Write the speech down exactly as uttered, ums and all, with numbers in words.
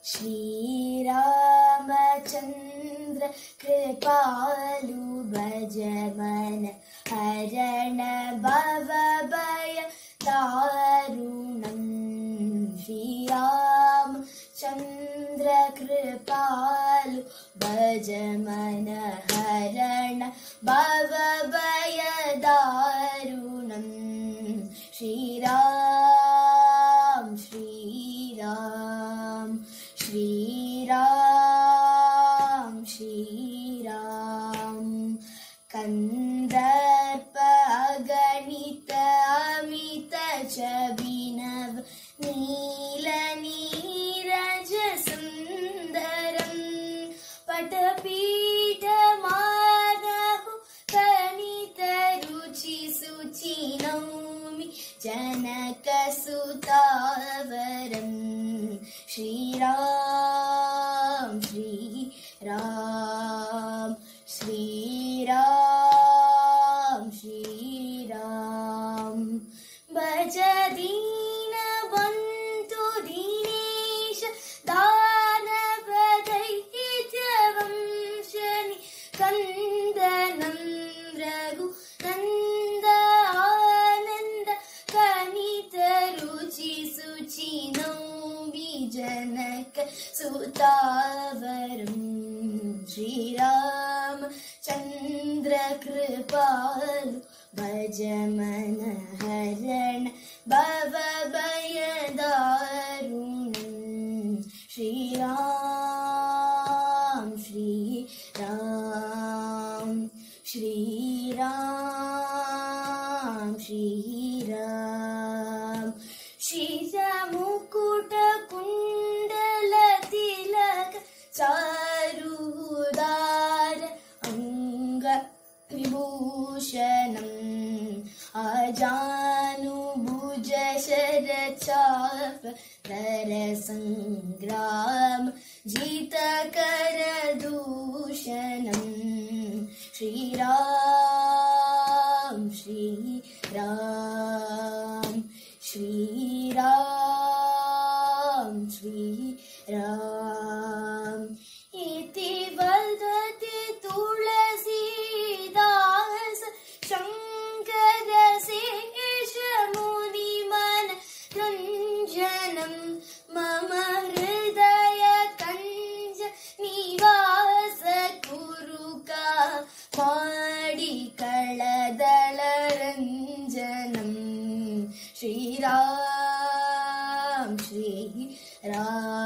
श्रीरामचन्द्र कृपालु भज मन हरण भवभय दारुणम् श्रीरामचन्द्र कृपालु भज मन हरण भवभय दारुणम् श्रीराम श्रीराम श्रीराम श्रीराम कंदर्प अगणित अमित चबिनव नील नीरज सुंदरम पटपीठ मानहु कनित रुचि सुचि नौमि जनक सुतावरम श्रीराम श्रीराम श्रीराम श्रीराम भज दीन बंधु दीनेश दानव दैत्य वंशनि कंदनं रघु नंद आनंद कनित रुचि सुचि नौमि जनक सुतावरम श्रीराम चंद्र कृपालु भज मन हरण भवभय दारुणम् श्रीराम श्रीराम श्रीराम श्रीराम श्रीमुकुट कुंडल तिलक चारुदार अंग विभूषणम् अजानुभुज शरचाप तर संग्राम जित कर दूषणम् श्रीराम श्रीराम श्रीराम श्रीराम इति वदति तुलसीदास शंकर शेष मुनिमन रंजनम मम हृदय कंज निवास कुरुका माडि कळदळ रंजनम श्रीराम श्रीराम